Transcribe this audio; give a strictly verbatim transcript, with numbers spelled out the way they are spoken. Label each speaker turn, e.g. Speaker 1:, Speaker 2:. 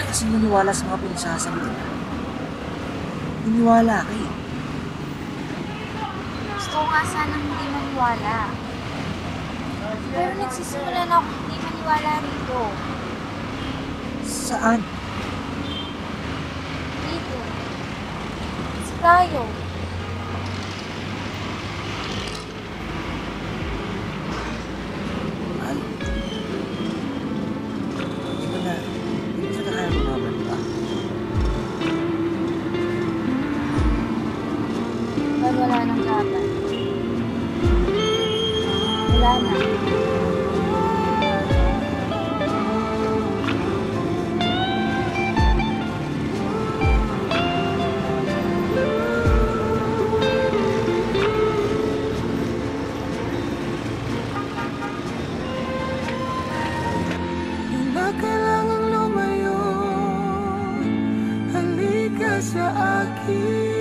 Speaker 1: kasi naniwala sa mga pinagsasabi nila. Naniwala ka eh.
Speaker 2: Gusto ko nga sanang hindi maniwala. Pero nagsisimula na ako hindi maniwala rito.
Speaker 1: Saan?
Speaker 2: Dito. Kasi tayo.
Speaker 1: Mahal. Hindi mo na, hindi mo na kaya lumaban pa.
Speaker 2: Ba't wala nang laban? Wala na.
Speaker 3: Kailangang lumayo, halika sa akin.